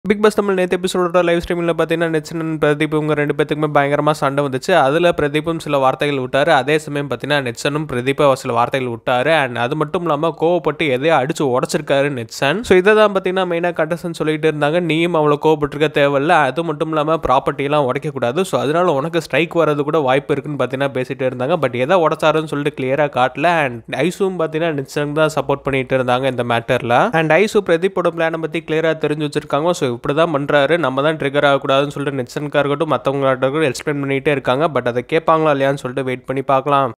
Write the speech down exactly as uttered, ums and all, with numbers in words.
Big pass Tamil நேற்று எபிசோட live ஸ்ட்ரீமில் பார்த்தீங்கன்னா நெச்சன் பிரதீப் இவங்க ரெண்டு பேத்துக்குமே பயங்கரமாக சண்டை வந்துச்சு. அதில் பிரதீப்பும் சில வார்த்தைகள் விட்டார். அதே சமயம் பார்த்தீங்கன்னா நெச்சனும் பிரதீப்பை சில வார்த்தைகள் விட்டார். அண்ட் அது மட்டும் இல்லாமல் கோவப்பட்டு எதையோ அடிச்சு உடச்சிருக்காரு நெச்சன். ஸோ இதை தான் பார்த்தீங்கன்னா மெயினாக கண்டஸ்டன் சொல்லிட்டு இருந்தாங்க. நீயும் அவ்வளோ கோவப்பட்டிருக்க தேவையில்ல, அது மட்டும் இல்லாமல் ப்ராப்பர்ட்டிலாம் உடைக்கக்கூடாது. ஸோ அதனால உனக்கு ஸ்ட்ரைக் வரது கூட வாய்ப்பு இருக்குன்னு பார்த்தீங்கன்னா பேசிட்டு இருந்தாங்க. பட் எதை உடச்சாருன்னு சொல்லிட்டு கிளியராக காட்டல. அண்ட் ஐசுவும் பார்த்தீங்கன்னா நெச்சனுக்கு தான் சப்போர்ட் பண்ணிட்டு இருந்தாங்க இந்த மேட்டரில். அண்ட் ஐசு பிரதீப்போட பிளானை பற்றி கிளியராக தெரிஞ்சு வச்சிருக்காங்க. ஸோ இப்படி தான் பண்ணுறாரு, நம்ம தான் ட்ரிகர் ஆகக்கூடாதுன்னு சொல்லிட்டு நெச்சன்காக இருக்கட்டும் மற்றவங்களாட்ட எக்ஸ்பிளைன் பண்ணிகிட்டே இருக்காங்க. பட் அதை கேட்பாங்களா இல்லையான்னு சொல்லிட்டு வெயிட் பண்ணி பார்க்கலாம்.